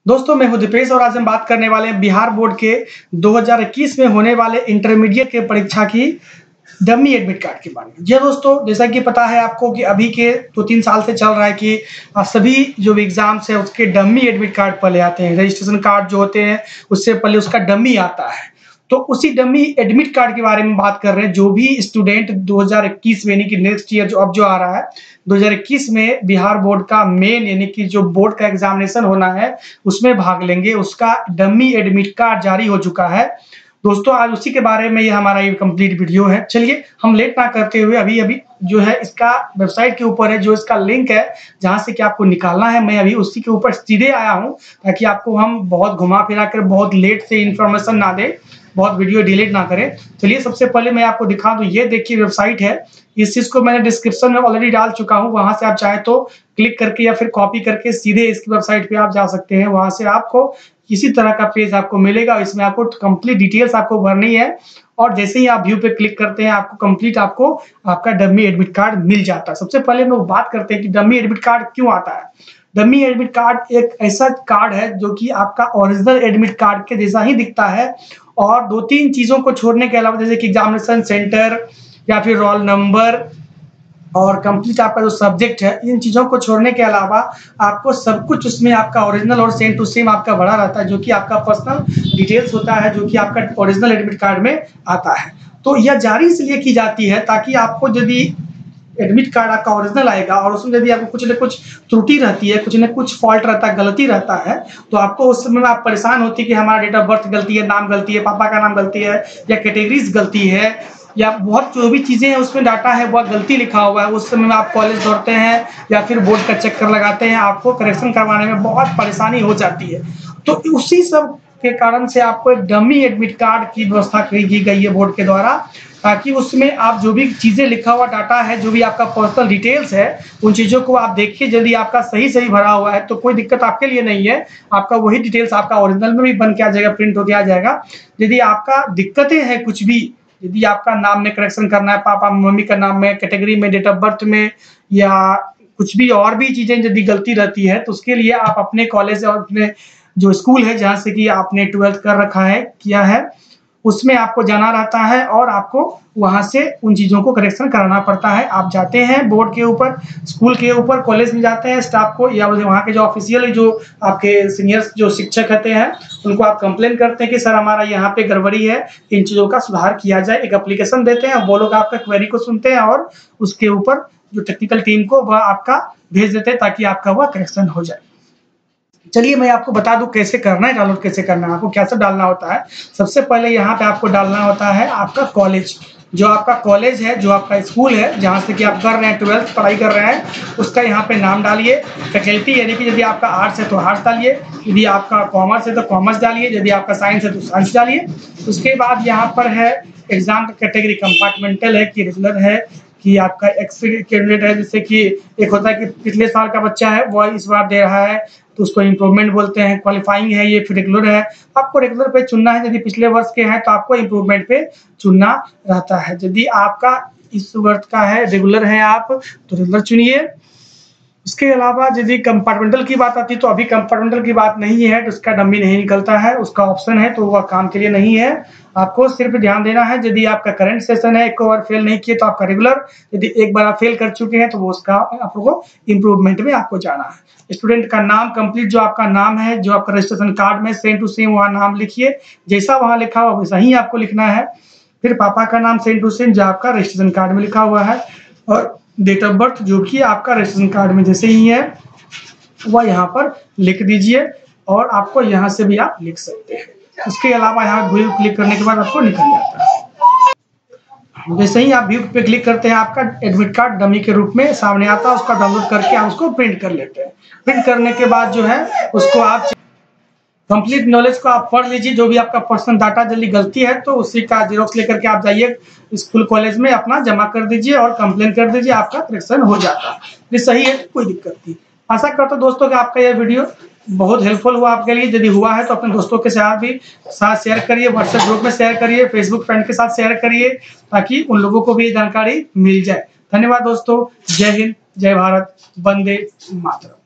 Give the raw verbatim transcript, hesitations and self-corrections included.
दोस्तों मैं हूं दीपेश और आज हम बात करने वाले हैं बिहार बोर्ड के दो हज़ार इक्कीस में होने वाले इंटरमीडिएट के परीक्षा की डमी एडमिट कार्ड के बारे में। जी दोस्तों, जैसा कि पता है आपको कि अभी के दो तीन साल से चल रहा है कि सभी जो भी एग्जाम्स है उसके डमी एडमिट कार्ड पहले आते हैं। रजिस्ट्रेशन कार्ड जो होते हैं उससे पहले उसका डमी आता है। तो उसी डमी एडमिट कार्ड के बारे में बात कर रहे हैं। जो भी स्टूडेंट दो हज़ार इक्कीस में यानी कि नेक्स्ट ईयर जो अब जो आ रहा है दो हज़ार इक्कीस में बिहार बोर्ड का मेन यानी कि जो बोर्ड का एग्जामिनेशन होना है उसमें भाग लेंगे, उसका डमी एडमिट कार्ड जारी हो चुका है। दोस्तों आज उसी के बारे में ये हमारा ये कंप्लीट वीडियो है। चलिए हम लेट ना करते हुए अभी अभी जो है इसका वेबसाइट के ऊपर है जो इसका लिंक है जहां से कि आपको निकालना है, मैं अभी उसी के ऊपर सीधे आया हूं ताकि आपको हम बहुत घुमा फिरा कर बहुत लेट से इंफॉर्मेशन ना दे, बहुत वीडियो डिलीट ना करें। चलिए सबसे पहले मैं आपको दिखा दूं, ये देखिए वेबसाइट है। इस चीज को मैंने डिस्क्रिप्शन में ऑलरेडी डाल चुका हूं, वहां से आप चाहे तो क्लिक करके या फिर कॉपी करके सीधे इसकी वेबसाइट पे आप जा सकते हैं। वहां से आपको किसी तरह का पेज आपको मिलेगा, इसमें आपको कंप्लीट डिटेल्स आपको भरनी है और जैसे ही आप व्यू पे क्लिक करते हैं आपको कंप्लीट आपको आपका डमी एडमिट कार्ड मिल जाता है। सबसे पहले हम लोग बात करते हैं कि डमी एडमिट कार्ड क्यों आता है। डमी एडमिट कार्ड एक ऐसा कार्ड है जो कि आपका ओरिजिनल एडमिट कार्ड के जैसा ही दिखता है और दो तीन चीजों को छोड़ने के अलावा जैसे कि एग्जामिनेशन सेंटर या फिर रोल नंबर और कंप्लीट आपका जो सब्जेक्ट है, इन चीजों को छोड़ने के अलावा आपको सब कुछ उसमें आपका ओरिजिनल और सेम टू सेम आपका भरा रहता है जो कि आपका पर्सनल डिटेल्स होता है जो कि आपका ओरिजिनल एडमिट कार्ड में आता है। तो यह जारी इसलिए की जाती है ताकि आपको यदि एडमिट कार्ड आपका ओरिजिनल आएगा और उसमें यदि आपको कुछ न कुछ त्रुटि रहती है, कुछ न कुछ फॉल्ट रहता है, गलती रहता है, तो आपको उस समय आप परेशान होती है कि हमारा डेट ऑफ बर्थ गलती है, नाम गलती है, पापा का नाम गलती है या कैटेगरीज गलती है या बहुत जो भी चीजें हैं उसमें डाटा है वह गलती लिखा हुआ है। उस समय में आप कॉलेज दौड़ते हैं या फिर बोर्ड का चक्कर लगाते हैं, आपको करेक्शन करवाने में बहुत परेशानी हो जाती है। तो उसी सब के कारण से आपको एक डमी एडमिट कार्ड की व्यवस्था की गई है बोर्ड के द्वारा ताकि उसमें आप जो भी चीजें लिखा हुआ डाटा है, जो भी आपका पर्सनल डिटेल्स है, उन चीजों को आप देखिए। यदि आपका सही सही भरा हुआ है तो कोई दिक्कत आपके लिए नहीं है, आपका वही डिटेल्स आपका ओरिजिनल में भी बन के आ जाएगा, प्रिंट होके आ जाएगा। यदि आपका दिक्कतें हैं कुछ भी, यदि आपका नाम में करेक्शन करना है, पापा मम्मी का नाम में, कैटेगरी में, डेट ऑफ बर्थ में या कुछ भी और भी चीजें यदि गलती रहती है तो उसके लिए आप अपने कॉलेज और अपने जो स्कूल है जहाँ से कि आपने ट्वेल्थ कर रखा है किया है उसमें आपको जाना रहता है और आपको वहां से उन चीजों को करेक्शन कराना पड़ता है। आप जाते हैं बोर्ड के ऊपर, स्कूल के ऊपर, कॉलेज में जाते हैं, स्टाफ को या वहाँ के जो ऑफिशियल जो आपके सीनियर जो शिक्षक रहते हैं उनको आप कंप्लेन करते हैं कि सर हमारा यहाँ पे गड़बड़ी है, इन चीजों का सुधार किया जाए। एक एप्लीकेशन देते हैं, वो लोग आपका क्वेरी को सुनते हैं और उसके ऊपर जो टेक्निकल टीम को वह आपका भेज देते हैं ताकि आपका वह करेक्शन हो जाए। चलिए मैं आपको बता दूं कैसे करना है, डाउनलोड कैसे करना है, आपको क्या सब डालना होता है। सबसे पहले यहाँ पे आपको डालना होता है आपका कॉलेज, जो आपका कॉलेज है, जो आपका स्कूल है जहाँ से कि आप कर रहे हैं ट्वेल्थ पढ़ाई कर रहे हैं, उसका यहाँ पे नाम डालिए। फैकल्टी यानी कि यदि आपका आर्ट्स है तो आर्ट्स डालिए, यदि आपका कॉमर्स है तो कॉमर्स डालिए, यदि आपका साइंस है तो साइंस डालिए। उसके बाद यहाँ पर है एग्जाम कैटेगरी, कंपार्टमेंटल है कि रेगुलर है कि आपका एक्स कैंडिडेट है। जैसे कि एक होता है कि पिछले साल का बच्चा है वह इस बार दे रहा है तो उसको इम्प्रूवमेंट बोलते हैं, क्वालिफाइंग है ये, फिर रेगुलर है। आपको रेगुलर पे चुनना है, यदि पिछले वर्ष के हैं तो आपको इम्प्रूवमेंट पे चुनना रहता है। यदि आपका इस वर्ष का है, रेगुलर है आप तो रेगुलर चुनिए। उसके अलावा यदि कंपार्टमेंटल की बात आती है तो अभी कंपार्टमेंटल की बात नहीं है तो उसका डमी नहीं निकलता है, उसका ऑप्शन है तो वह काम के लिए नहीं है। आपको सिर्फ ध्यान देना है यदि आपका करंट सेशन है, एक बार फेल नहीं किए तो आपका रेगुलर, यदि एक बार आप फेल कर चुके हैं तो वो उसका आपको इम्प्रूवमेंट में आपको जाना है। स्टूडेंट का नाम कंप्लीट, जो आपका नाम है, जो आपका रजिस्ट्रेशन कार्ड में सेम टू सेम वहाँ नाम लिखिए, जैसा वहाँ लिखा हुआ वैसा ही आपको लिखना है। फिर पापा का नाम सेम टू सेम जो आपका रजिस्ट्रेशन कार्ड में लिखा हुआ है और डेट ऑफ बर्थ जो कि आपका रजिस्ट्रेशन कार्ड में जैसे ही है वह यहाँ पर लिख दीजिए और आपको यहाँ से भी आप लिख सकते हैं। इसके अलावा यहाँ व्यू क्लिक करने के बाद आपको निकल जाता है। जैसे ही आप व्यू पे क्लिक करते हैं आपका एडमिट कार्ड डमी के रूप में सामने आता है, उसका डाउनलोड करके आप उसको प्रिंट कर लेते हैं। प्रिंट करने के बाद जो है उसको आप कंप्लीट नॉलेज को आप पढ़ लीजिए, जो भी आपका पर्सनल डाटा जल्दी गलती है तो उसी का जेरोक्स लेकर के आप जाइए स्कूल कॉलेज में अपना जमा कर दीजिए और कंप्लेन कर दीजिए, आपका करेक्शन हो जाता है। ये सही है, कोई दिक्कत नहीं। आशा करता हूं दोस्तों कि आपका यह वीडियो बहुत हेल्पफुल हुआ आपके लिए। यदि हुआ है तो अपने दोस्तों के साथ भी साथ शेयर करिए, व्हाट्सएप ग्रुप में शेयर करिए, फेसबुक फ्रेंड के साथ शेयर करिए ताकि उन लोगों को भी ये जानकारी मिल जाए। धन्यवाद दोस्तों, जय हिंद, जय भारत, वंदे मातरम।